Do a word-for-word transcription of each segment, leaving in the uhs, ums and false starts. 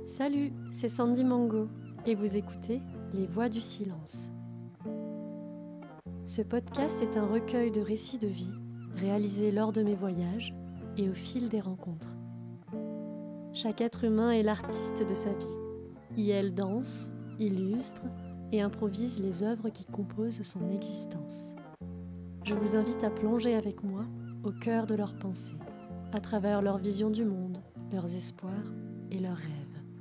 Salut, c'est Sandy Mango et vous écoutez Les Voix du Silence. Ce podcast est un recueil de récits de vie réalisés lors de mes voyages et au fil des rencontres. Chaque être humain est l'artiste de sa vie. Y elle danse, illustre et improvise les œuvres qui composent son existence. Je vous invite à plonger avec moi au cœur de leurs pensées, à travers leur vision du monde, leurs espoirs et leurs rêves.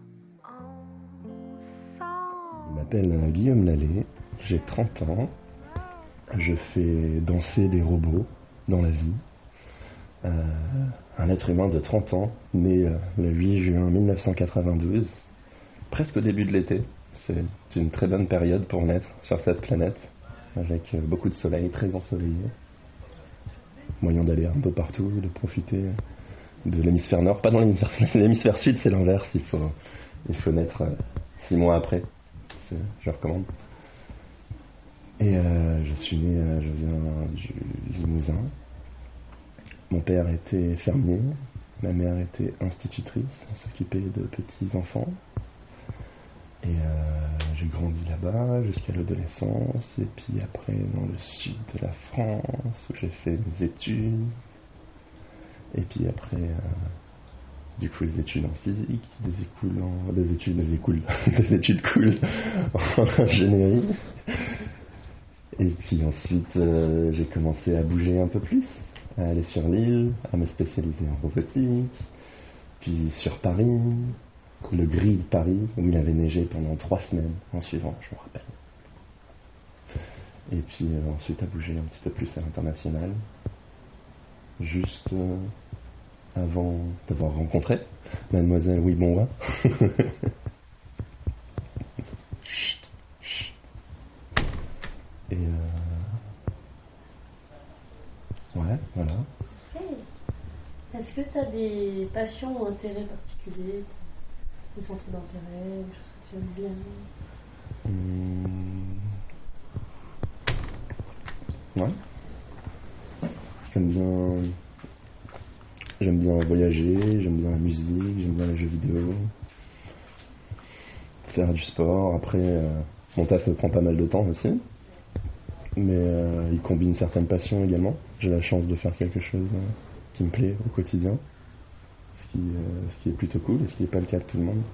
Je m'appelle Guillaume Lallet, j'ai trente ans, je fais danser des robots dans la vie. Euh, un être humain de trente ans, né euh, le huit juin mille neuf cent quatre-vingt-douze, presque au début de l'été. C'est une très bonne période pour naître sur cette planète, avec euh, beaucoup de soleil, très ensoleillé. Moyen d'aller un peu partout, de profiter de l'hémisphère nord. Pas dans l'hémisphère, l'hémisphère sud, c'est l'inverse, il faut, il faut naître euh, six mois après. C'est, je recommande. Et euh, je suis né, euh, je viens du Limousin. Mon père était fermier, ma mère était institutrice, elle s'occupait de petits enfants. Et euh, j'ai grandi là-bas jusqu'à l'adolescence, et puis après dans le sud de la France où j'ai fait mes études. Et puis après, euh, du coup, les études en physique, des écoles en, des études, des écoles, des études cool en ingénierie. Et puis ensuite, euh, j'ai commencé à bouger un peu plus, à aller sur l'île, à me spécialiser en robotique, puis sur Paris, le gris de Paris, où il avait neigé pendant trois semaines en suivant, je me rappelle. Et puis euh, ensuite à bouger un petit peu plus à l'international, juste euh, avant d'avoir rencontré Mademoiselle Wibonwa. Et euh... ouais, voilà. Hey. Est-ce que tu as des passions ou intérêts particuliers, des centres d'intérêt, des choses que tu aimes bien? Mmh. Ouais. J'aime bien... J'aime bien voyager, j'aime bien la musique, j'aime bien les jeux vidéo, faire du sport. Après, euh, mon taf me prend pas mal de temps aussi, mais euh, il combine certaines passions également. J'ai la chance de faire quelque chose euh, qui me plaît au quotidien, ce qui, euh, ce qui est plutôt cool et ce qui n'est pas le cas de tout le monde.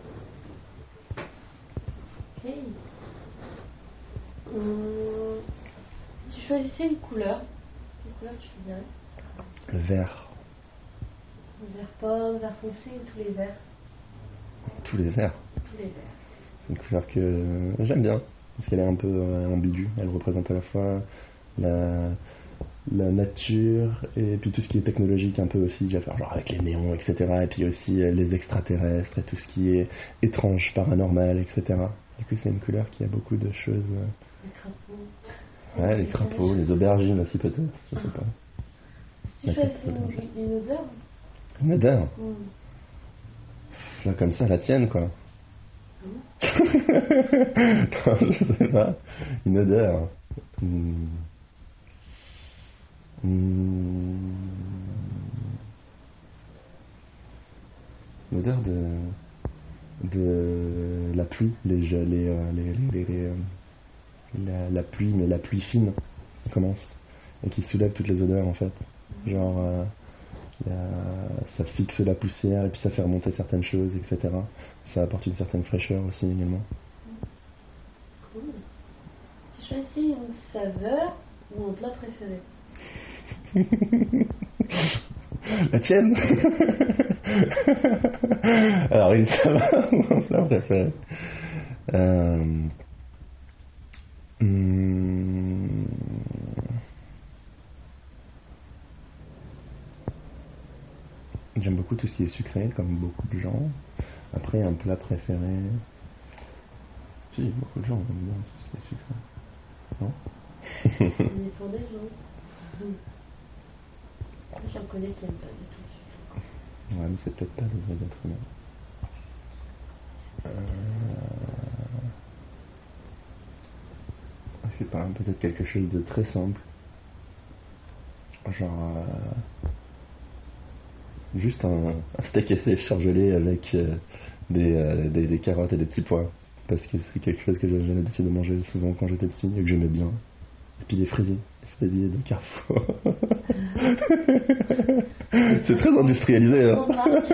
Ok. Hum, si tu choisissais une couleur, quelle couleur tu dirais? Le vert. Le vert pomme, vert foncé ou tous les verts? Tous les verts. Tous les verts. C'est une couleur que euh, j'aime bien, parce qu'elle est un peu euh, ambiguë. Elle représente à la fois la, la nature et puis tout ce qui est technologique un peu aussi, genre avec les néons, et cetera. Et puis aussi euh, les extraterrestres et tout ce qui est étrange, paranormal, et cetera. Du coup, c'est une couleur qui a beaucoup de choses. Euh... Les crapauds. Ouais, les crapauds, les aubergines aussi peut-être, je sais pas. Tu choisissais une, une odeur? Une odeur mmh. Là, comme ça, la tienne, quoi. Mmh. Non, je sais pas. Une odeur. Mmh. Mmh. L'odeur de de la pluie, les les les, les, les, les euh, la, la pluie, mais la pluie fine qui commence et qui soulève toutes les odeurs en fait. Genre euh, y a, ça fixe la poussière et puis ça fait remonter certaines choses, et cetera. Ça apporte une certaine fraîcheur aussi également. Cool. Tu choisis une saveur ou un plat préféré? La tienne? Alors une saveur ou un plat préféré? euh, hum, J'aime beaucoup tout ce qui est sucré, comme beaucoup de gens. Après, un plat préféré... Si, beaucoup de gens aiment bien tout ce qui est sucré. Non? Il dépend des gens. Mmh. J'en connais qui n'aiment pas du tout le sucre. Ouais, mais c'est peut-être pas les vrais êtres humains. Euh... Je sais pas, peut-être quelque chose de très simple. Genre... Euh... Juste un, un steak et surgelé avec... Euh... des, euh, des, des carottes et des petits pois. Parce que c'est quelque chose que j'avais jamais décidé de manger souvent quand j'étais petit et que j'aimais bien. Et puis les fraisiers, les fraisiers de Carrefour. C'est très industrialisé, hein.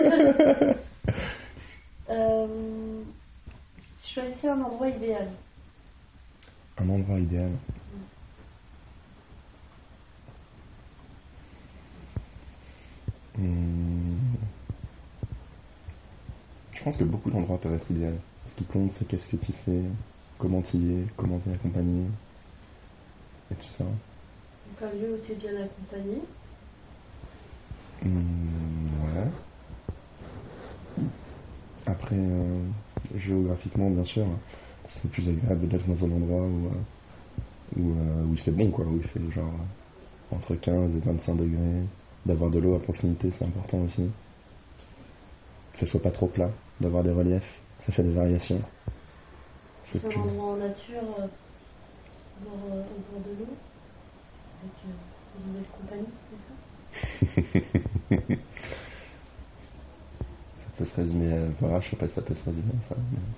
euh, Choisissez un endroit idéal. Un endroit idéal. Mm. Hmm. Je pense que beaucoup d'endroits peuvent être idéaux. Ce qui compte, c'est qu'est-ce que tu fais, comment tu y es, comment tu es accompagné, et tout ça. Donc un lieu où tu es bien accompagné. Mmh, ouais. Après, euh, géographiquement, bien sûr, c'est plus agréable d'être dans un endroit où, euh, où, euh, où il fait bon, quoi, où il fait genre entre quinze et vingt-cinq degrés. D'avoir de l'eau à proximité, c'est important aussi. Que ce soit pas trop plat, d'avoir des reliefs, ça fait des variations. C'est un endroit en nature, euh, au, bord, euh, au bord de l'eau, avec euh, une belle compagnie, c'est ça? Ça peut se résumer à... Voilà, je sais pas si ça peut se résumer à ça. Mais...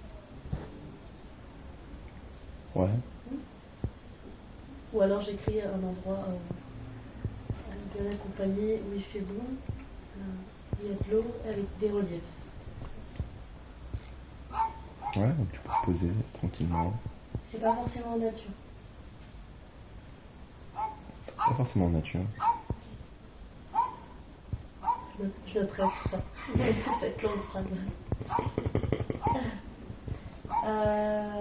Ouais. Mmh. Ou alors j'écris un endroit euh, bien accompagné, où il fait bon, euh, où il y a de l'eau, avec des reliefs. Ouais, donc tu peux te poser tranquillement. C'est pas forcément en nature. Pas forcément en nature. Je, je noterai tout ça. Cette longue phrase. euh,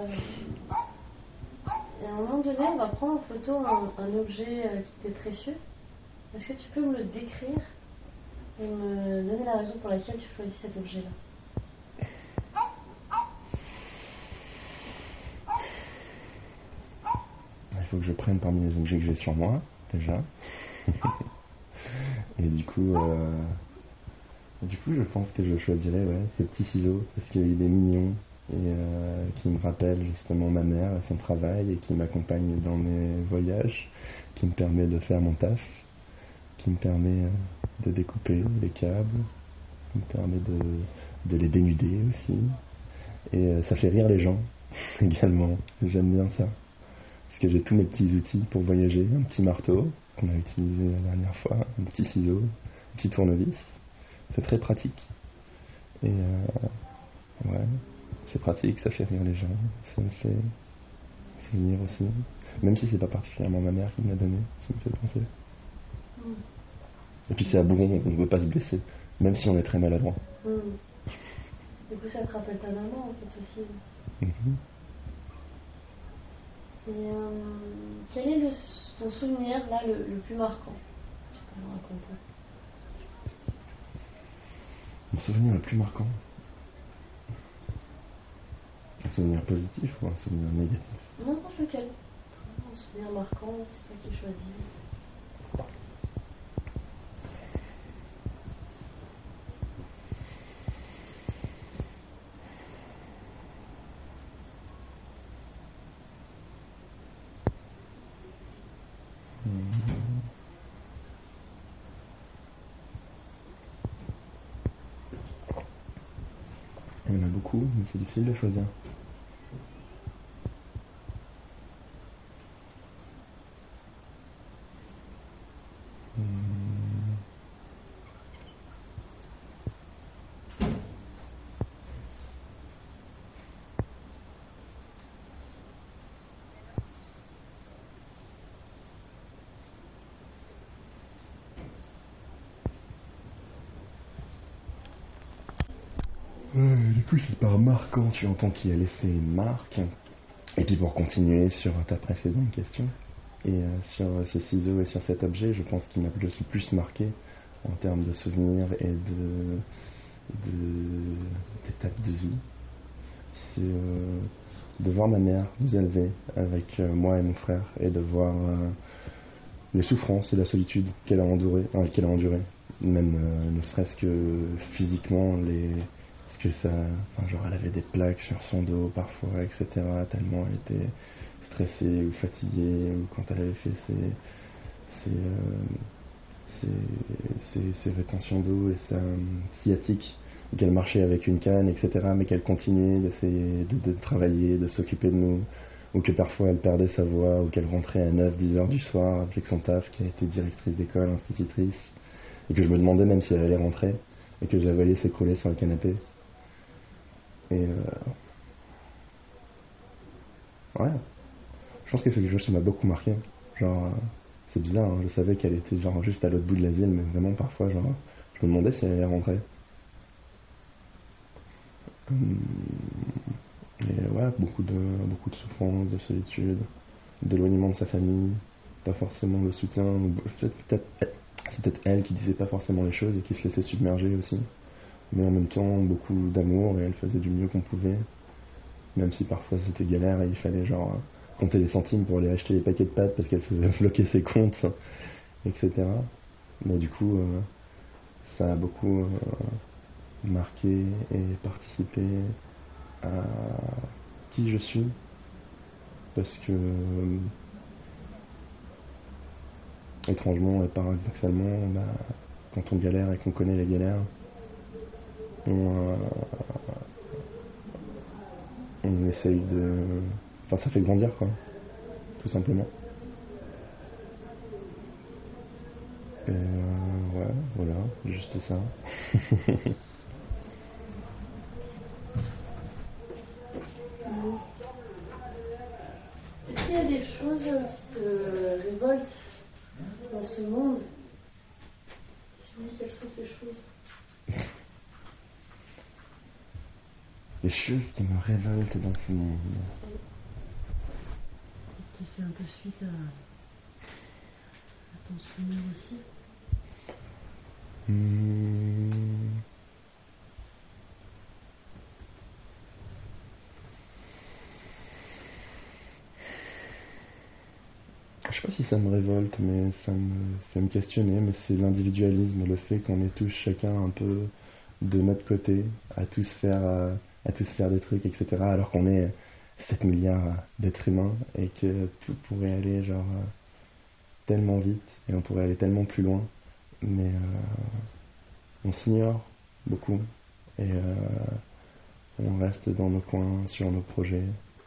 et à un moment donné, on va prendre en photo un, un objet euh, qui t'est précieux. Est-ce que tu peux me le décrire et me donner la raison pour laquelle tu choisis cet objet-là? Il faut que je prenne parmi les objets que j'ai sur moi, déjà. Et du coup, euh, du coup, je pense que je choisirais ouais, ces petits ciseaux, parce qu'il est mignon, et euh, qui me rappelle justement ma mère et son travail, et qui m'accompagne dans mes voyages, qui me permet de faire mon taf, qui me permet euh, de découper les câbles, qui me permet de, de les dénuder aussi. Et euh, ça fait rire les gens également, j'aime bien ça. Parce que j'ai tous mes petits outils pour voyager, un petit marteau qu'on a utilisé la dernière fois, un petit ciseau, un petit tournevis. C'est très pratique. Et euh, ouais, c'est pratique, ça fait rire les gens, ça me fait souvenir aussi. Même si c'est pas particulièrement ma mère qui me l'a donné, ça me fait penser. Mm. Et puis c'est à bon, on ne veut pas se blesser, même si on est très maladroit. Mm. Du coup ça te rappelle ta maman en fait aussi. Mm-hmm. Et euh, quel est le, ton souvenir là le, le plus marquant? Tu peux me raconter. Mon souvenir le plus marquant? Un souvenir positif ou un souvenir négatif? Non, non, lequel? Un souvenir marquant, c'est toi qui choisis. Il y en a beaucoup, mais c'est difficile de choisir. Euh, du coup, c'est par marquant, tu entends qui a laissé une marque. Et puis pour continuer sur ta précédente question, et euh, sur ce ciseau et sur cet objet, je pense qu'il m'a le plus marqué en termes de souvenirs et de, de d'étapes de vie. C'est euh, de voir ma mère nous élever avec euh, moi et mon frère, et de voir euh, les souffrances et la solitude qu'elle a enduré, euh, qu'elle a enduré, même euh, ne serait-ce que physiquement, les parce que ça, enfin, genre elle avait des plaques sur son dos parfois, et cetera. Tellement elle était stressée ou fatiguée, ou quand elle avait fait ses, ses, euh, ses, ses, ses rétentions d'eau et sa sciatique, ou qu'elle marchait avec une canne, et cetera, mais qu'elle continuait d'essayer de, de travailler, de s'occuper de nous, ou que parfois elle perdait sa voix, ou qu'elle rentrait à neuf dix heures du soir avec son taf, qui a été directrice d'école, institutrice, et que je me demandais même si elle allait rentrer, et que j'avais allé s'écrouler sur le canapé. Et euh... ouais, je pense que c'est quelque chose qui m'a beaucoup marqué. Genre, euh, c'est bizarre, hein, je savais qu'elle était genre juste à l'autre bout de la ville, mais vraiment parfois, genre, je me demandais si elle allait rentrer. Hum, Et ouais, beaucoup de, beaucoup de souffrance, de solitude, d'éloignement de sa famille, pas forcément le soutien, ou peut-être, peut-être, c'est peut-être elle qui disait pas forcément les choses et qui se laissait submerger aussi. Mais en même temps, beaucoup d'amour et elle faisait du mieux qu'on pouvait, même si parfois c'était galère et il fallait genre compter les centimes pour aller acheter les paquets de pâtes parce qu'elle faisait bloquer ses comptes, et cetera. Mais du coup, euh, ça a beaucoup euh, marqué et participé à qui je suis, parce que euh, étrangement et paradoxalement, bah, quand on galère et qu'on connaît les galères, on, euh, on essaye de... Enfin, ça fait grandir, quoi, tout simplement. Et euh, ouais, voilà, juste ça. Est-ce qu'il y a des choses qui te révoltent dans ce monde? Quelles sont ces choses? Les choses qui me révoltent dans ce monde. Qui fait un peu suite à, à ton souvenir aussi. Mmh. Je sais pas si ça me révolte, mais ça me fait me questionner, mais c'est l'individualisme, le fait qu'on est tous chacun un peu de notre côté, à tous faire, euh, à tous faire des trucs, et cetera, alors qu'on est sept milliards d'êtres humains et que tout pourrait aller genre euh, tellement vite et on pourrait aller tellement plus loin, mais euh, on s'ignore beaucoup et euh, on reste dans nos coins, sur nos projets.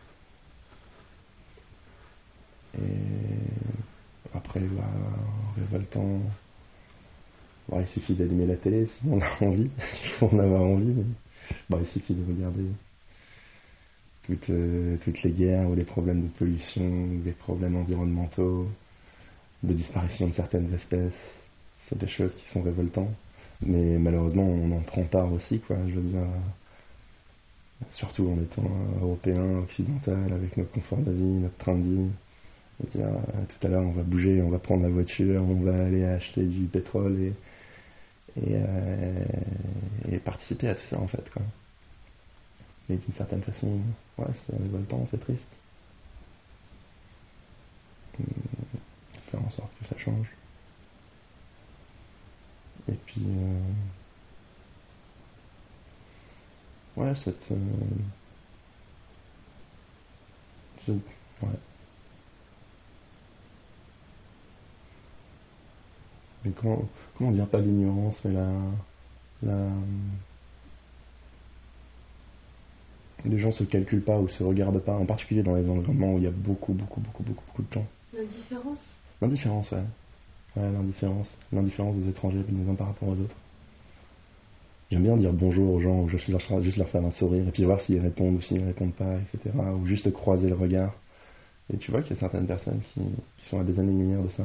Et après, bah, révoltant, bon, il suffit d'allumer la télé si on a envie, il faut en avoir envie, mais bon, il suffit de regarder toutes, euh, toutes les guerres ou les problèmes de pollution, des problèmes environnementaux, de disparition de certaines espèces. C'est des choses qui sont révoltantes, mais malheureusement on en prend part aussi, quoi. Je veux dire, surtout en étant européen, occidental, avec notre confort de vie, notre train de vie. Et dire, euh, tout à l'heure on va bouger, on va prendre la voiture, on va aller acheter du pétrole et, et, euh, et participer à tout ça en fait, quoi. Mais d'une certaine façon, ouais, c'est révoltant, c'est triste. Hum, Faire en sorte que ça change. Et puis, euh, ouais, cette, euh, ce- ouais. Mais comment, comment dire, pas l'ignorance, mais la, la, les gens se calculent pas ou se regardent pas, en particulier dans les environnements où il y a beaucoup, beaucoup, beaucoup, beaucoup, beaucoup de gens. L'indifférence? L'indifférence, ouais. Ouais, l'indifférence. L'indifférence des étrangers les uns par rapport aux autres. J'aime bien dire bonjour aux gens, ou juste leur, juste leur faire un sourire, et puis voir s'ils répondent ou s'ils répondent pas, et cetera. Ou juste croiser le regard. Et tu vois qu'il y a certaines personnes qui, qui sont à des années-lumière de ça.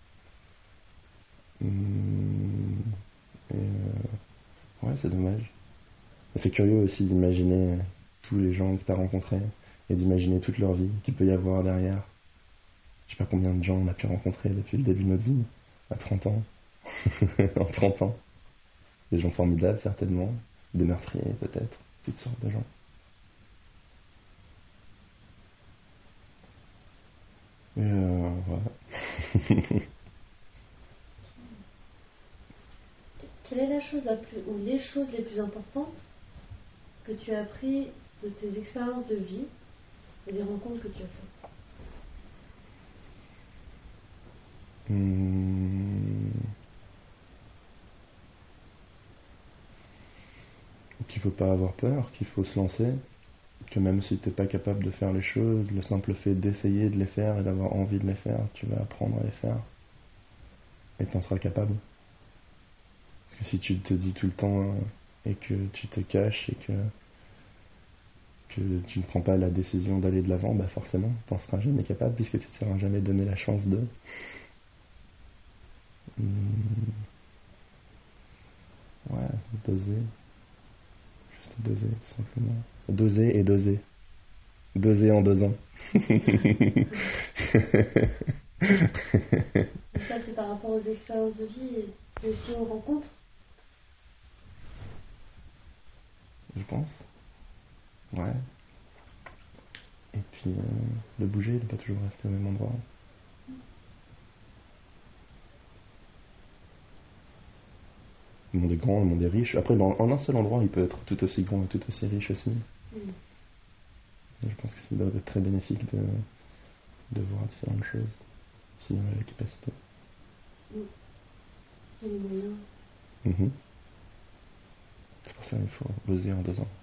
Hum, et euh, ouais, c'est dommage. Et c'est curieux aussi d'imaginer tous les gens que tu as rencontrés, et d'imaginer toute leur vie qu'il peut y avoir derrière. Je sais pas combien de gens on a pu rencontrer depuis le début de notre vie, à trente ans, en trente ans. Des gens formidables, certainement, des meurtriers, peut-être, toutes sortes de gens. Et euh, voilà. Quelle est la chose la plus, ou les choses les plus importantes que tu as appris de tes expériences de vie et des rencontres que tu as faites? Hum... qu'il ne faut pas avoir peur, qu'il faut se lancer, que même si tu n'es pas capable de faire les choses, le simple fait d'essayer de les faire et d'avoir envie de les faire, tu vas apprendre à les faire. Et tu en seras capable. Parce que si tu te dis tout le temps euh, et que tu te caches et que, que tu ne prends pas la décision d'aller de l'avant, bah forcément, tu n'en seras jamais capable puisque tu ne te seras jamais donné la chance de... Hum, ouais, doser. Juste doser, tout simplement. Doser et doser. Doser en deux ans. Et ça, c'est par rapport aux expériences de vie et aussi aux rencontres? Je pense. Ouais. Et puis, euh, de bouger, de ne pas toujours rester au même endroit. Le monde est grand, le monde est riche. Après, dans, en un seul endroit, il peut être tout aussi grand et tout aussi riche aussi. Mm. Je pense que ça doit être très bénéfique de, de voir différentes choses, si on a la capacité. Mm. Et les moyens. Mm-hmm. C'est pour ça qu'il faut oser en deux ans.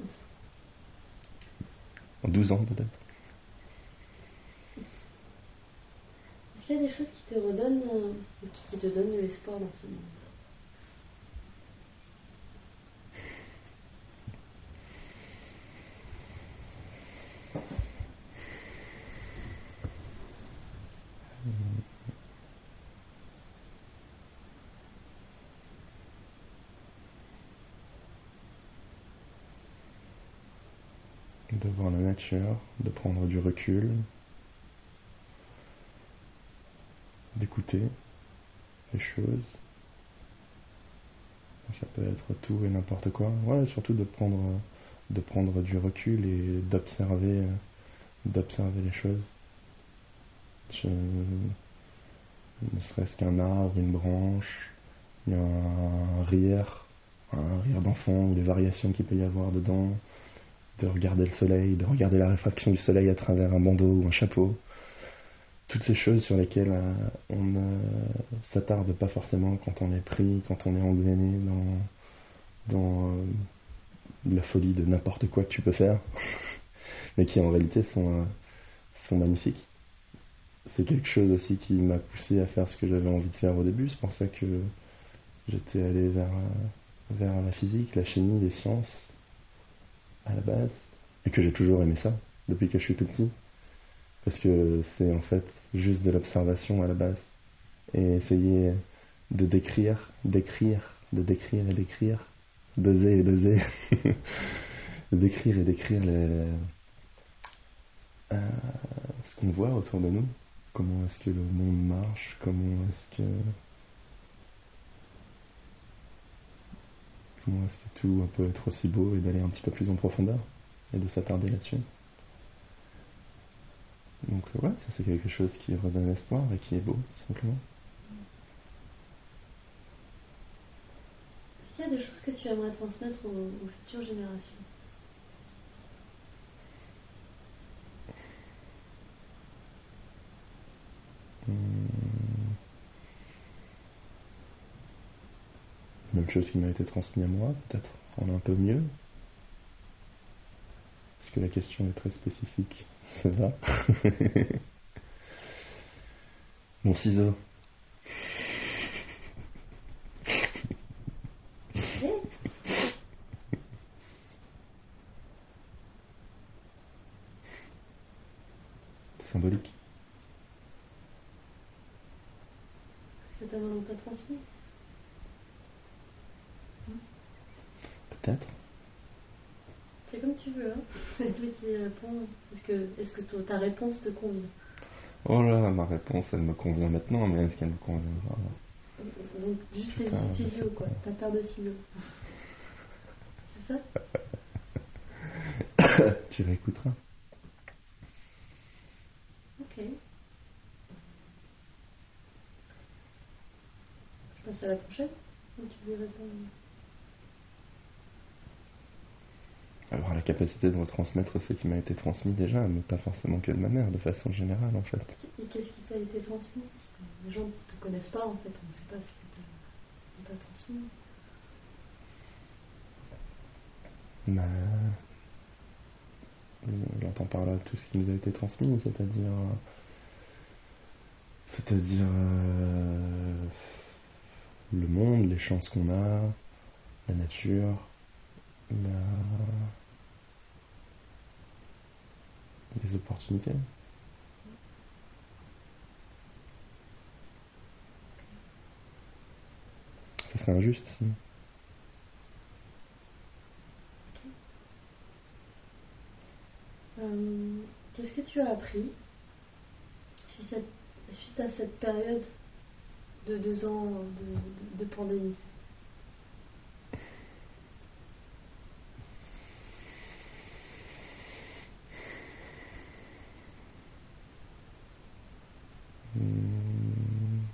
En douze ans peut-être. Est-ce qu'il y a des choses qui te redonnent, euh, qui te donnent de l'espoir dans ce monde? De voir la nature, de prendre du recul, d'écouter les choses. Ça peut être tout et n'importe quoi. Ouais, surtout de prendre, de prendre du recul et d'observer, d'observer les choses. Je, ne serait-ce qu'un arbre, une branche, il y a un rire, un rire d'enfant, ou les variations qu'il peut y avoir dedans, de regarder le soleil, de regarder la réfraction du soleil à travers un bandeau ou un chapeau. Toutes ces choses sur lesquelles euh, on ne s'attarde pas forcément quand on est pris, quand on est engrené dans, dans euh, la folie de n'importe quoi que tu peux faire, mais qui en réalité sont, euh, sont magnifiques. C'est quelque chose aussi qui m'a poussé à faire ce que j'avais envie de faire au début. C'est pour ça que j'étais allé vers, vers la physique, la chimie, les sciences à la base, et que j'ai toujours aimé ça depuis que je suis tout petit. Parce que c'est en fait juste de l'observation à la base. Et essayer de décrire, d'écrire, de décrire et d'écrire, d'oser et d'oser, de décrire et d'écrire les, euh, ce qu'on voit autour de nous. Comment est-ce que le monde marche, comment est-ce que comment est-ce que tout peut être aussi beau et d'aller un petit peu plus en profondeur et de s'attarder là-dessus. Donc ouais, ça c'est quelque chose qui redonne espoir et qui est beau, tout simplement. Est-ce qu'il y a des choses que tu aimerais transmettre aux, aux futures générations? Hum... Même chose qui m'a été transmise à moi, peut-être en un peu mieux. Parce que la question est très spécifique, c'est ça. Mon ciseau. Symbolique. Est-ce que ta maman t'a transmis? Peut-être. C'est comme tu veux, hein. C'est toi qui réponds. Est-ce que, est-ce que ta réponse te convient? Oh là, ma réponse, elle me convient maintenant, mais est-ce qu'elle me conviendra? Donc, juste les stylos, quoi. T'as peur de stylos. C'est ça? Tu réécouteras. Ok. Je passe à la prochaine. Ou tu veux répondre? Avoir la capacité de retransmettre ce qui m'a été transmis déjà, mais pas forcément que de ma mère, de façon générale en fait. Et qu'est-ce qui t'a été transmis? Parce que les gens ne te connaissent pas en fait, on ne sait pas ce qui t'a transmis. bah, j'entends par là tout ce qui nous a été transmis, c'est-à-dire, c'est-à-dire euh, le monde, les chances qu'on a, la nature, la... les opportunités. Ça serait injuste sinon. Euh, Qu'est-ce que tu as appris suite à, suite à cette période de deux ans de, de, de pandémie? Hum...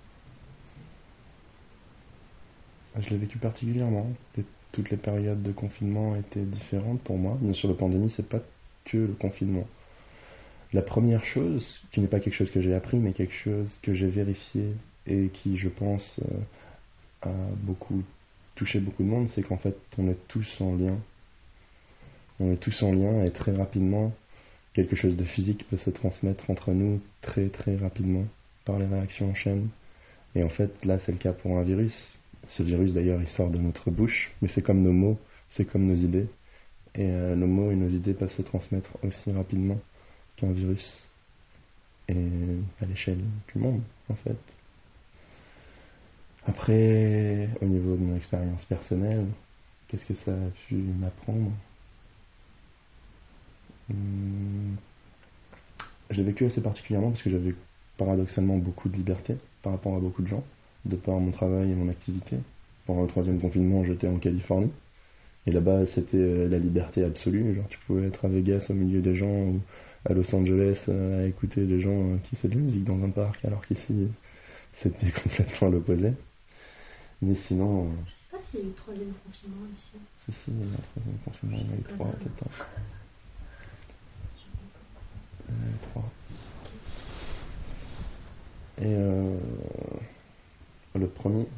Je l'ai vécu particulièrement. Et toutes les périodes de confinement étaient différentes pour moi. Bien sûr, la pandémie, c'est pas que le confinement. La première chose, qui n'est pas quelque chose que j'ai appris, mais quelque chose que j'ai vérifié et qui, je pense, a beaucoup touché beaucoup de monde, c'est qu'en fait, on est tous en lien. On est tous en lien et très rapidement, quelque chose de physique peut se transmettre entre nous très très rapidement par les réactions en chaîne. Et en fait, là, c'est le cas pour un virus. Ce virus, d'ailleurs, il sort de notre bouche, mais c'est comme nos mots, c'est comme nos idées. Et euh, nos mots et nos idées peuvent se transmettre aussi rapidement qu'un virus. Et à l'échelle du monde, en fait. Après, au niveau de mon expérience personnelle, qu'est-ce que ça a pu m'apprendre? hum, Je l'ai vécu assez particulièrement parce que j'avais paradoxalement beaucoup de liberté par rapport à beaucoup de gens, de par mon travail et mon activité. Pendant le troisième confinement, j'étais en Californie. Et là-bas, c'était la liberté absolue. Genre, tu pouvais être à Vegas au milieu des gens ou à Los Angeles à écouter des gens qui faisaient de la musique dans un parc, alors qu'ici, c'était complètement l'opposé. Mais sinon... Je sais pas s'il y a eu le troisième confinement ici. Si, si, il y a eu un troisième confinement, il y en a eu trois, peut-être. Il y en a eu trois. Et euh, le premier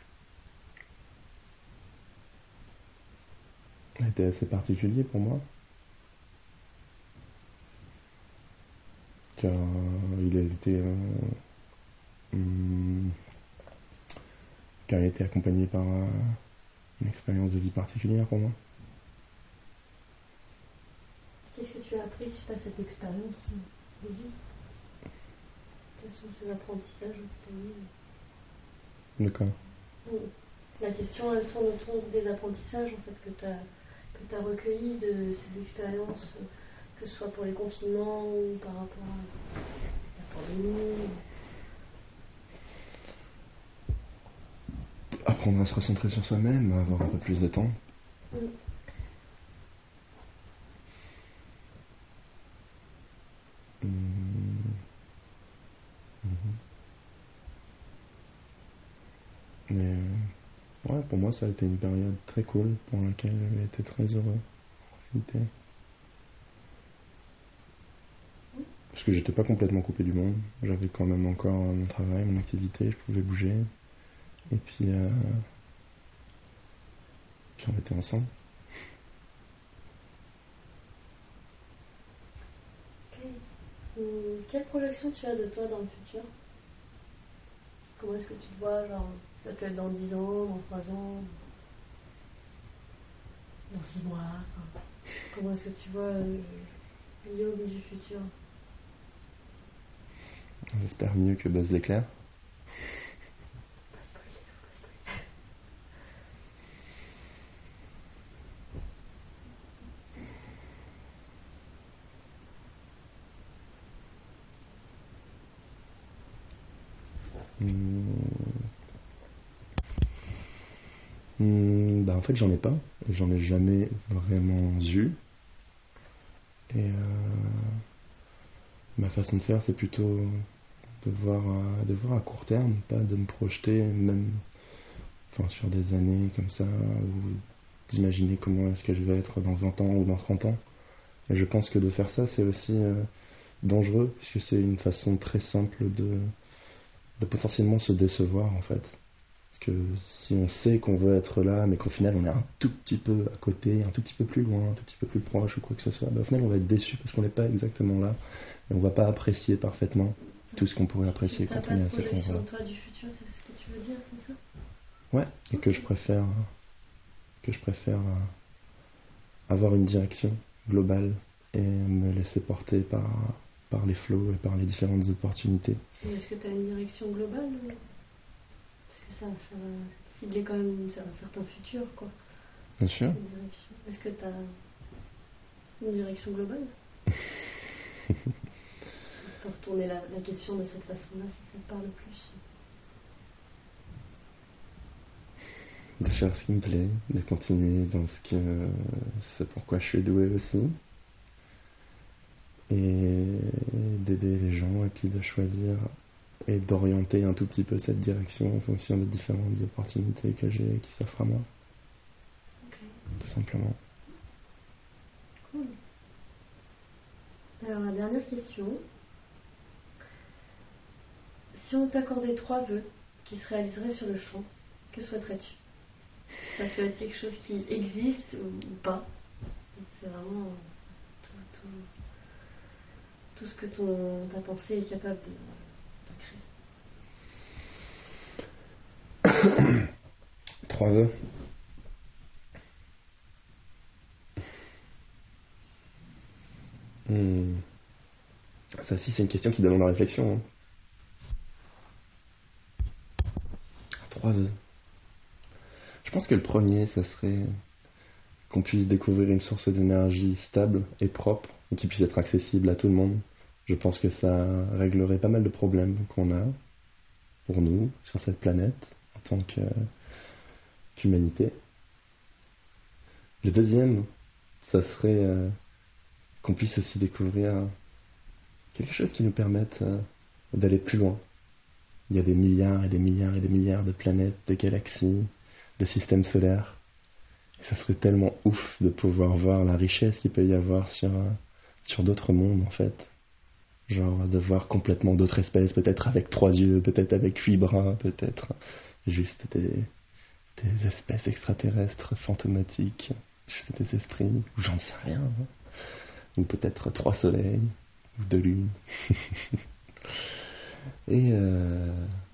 a été assez particulier pour moi, car il a été euh, hum, car il a été accompagné par euh, une expérience de vie particulière pour moi. Qu'est-ce que tu as appris suite à cette expérience de vie? Quels sont ces apprentissages que tu as eu? D'accord. La question, elle tourne autour des apprentissages en fait, que tu as que tu as recueillis de ces expériences, que ce soit pour les confinements ou par rapport à la pandémie. Apprendre à se recentrer sur soi-même, à avoir un peu plus de temps. Mm. Mmh. Mmh. Mais ouais, pour moi, ça a été une période très cool pour laquelle j'ai été très heureux. Profiter. Parce que j'étais pas complètement coupé du monde. J'avais quand même encore mon travail, mon activité, je pouvais bouger. Et puis, euh, puis on était ensemble. Okay. Hum, quelle projection tu as de toi dans le futur? Comment est-ce que tu te vois, genre, ça peut être dans dix ans, dans trois ans, dans six mois, enfin, comment est-ce que tu vois euh, Guillaume du futur? J'espère mieux que Buzz l'éclair. Pas spoiler, faut pas spoiler. Mmh. Mmh, bah en fait j'en ai pas, j'en ai jamais vraiment eu. Et euh, ma façon de faire c'est plutôt de voir, à, de voir à court terme, pas de me projeter même enfin, sur des années comme ça, ou d'imaginer comment est-ce que je vais être dans vingt ans ou dans trente ans. Et je pense que de faire ça c'est aussi euh, dangereux, puisque c'est une façon très simple de, de potentiellement se décevoir en fait. Parce que si on sait qu'on veut être là, mais qu'au final on est un tout petit peu à côté, un tout petit peu plus loin, un tout petit peu plus proche ou quoi que ce soit, bah, au final on va être déçu parce qu'on n'est pas exactement là et on va pas apprécier parfaitement tout ce qu'on pourrait apprécier quand on est à cet endroit. Toi du futur, c'est ce que tu veux dire, c'est ça? Ouais, et que je préfère, que je préfère avoir une direction globale et me laisser porter par, par les flots et par les différentes opportunités. Et est-ce que tu as une direction globale? Parce que ça, ça va cibler quand même un certain futur, quoi. Bien sûr. Est-ce que tu as une direction globale? On peut retourner la, la question de cette façon-là, si ça te parle plus. De faire ce qui me plaît, de continuer dans ce que c'est pourquoi je suis doué aussi, et d'aider les gens, et puis de choisir et d'orienter un tout petit peu cette direction en fonction des différentes opportunités que j'ai qui s'offrent à moi. Okay. Tout simplement. Cool. Alors la dernière question. Si on t'accordait trois vœux qui se réaliseraient sur le champ, que souhaiterais-tu? Ça peut être quelque chose qui existe ou, ou pas. C'est vraiment tout, tout, tout ce que ton, ta pensée est capable de, de créer. Trois vœux. Hmm. Ça aussi, c'est une question qui demande la réflexion. Hein. Trois vœux. Je pense que le premier, ça serait qu'on puisse découvrir une source d'énergie stable et propre et qui puisse être accessible à tout le monde. Je pense que ça réglerait pas mal de problèmes qu'on a pour nous sur cette planète en tant que, qu'humanité. Le deuxième, ça serait euh, qu'on puisse aussi découvrir quelque chose qui nous permette euh, d'aller plus loin. Il y a des milliards et des milliards et des milliards de planètes, de galaxies, de systèmes solaires. Et ça serait tellement ouf de pouvoir voir la richesse qu'il peut y avoir sur, sur d'autres mondes, en fait. Genre de voir complètement d'autres espèces, peut-être avec trois yeux, peut-être avec huit bras, peut-être juste des, des espèces extraterrestres fantomatiques, juste des esprits, ou j'en sais rien. Hein. Ou peut-être trois soleils, ou deux lunes. Et euh...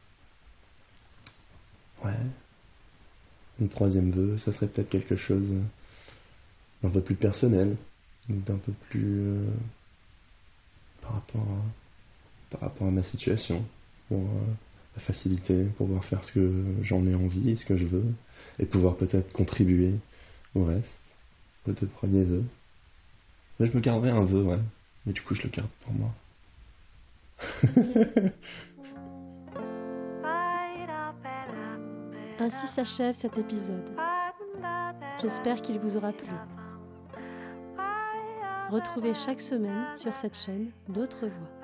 ouais. Un troisième vœu, ça serait peut-être quelque chose d'un peu plus personnel, d'un peu plus euh, par rapport à, par rapport à ma situation, pour euh, la faciliter, pouvoir faire ce que j'en ai envie, ce que je veux, et pouvoir peut-être contribuer au reste, aux deux premiers vœux. Mais je me garderai un vœu, ouais, mais du coup je le garde pour moi. Ainsi s'achève cet épisode. J'espère qu'il vous aura plu. Retrouvez chaque semaine sur cette chaîne d'autres voix.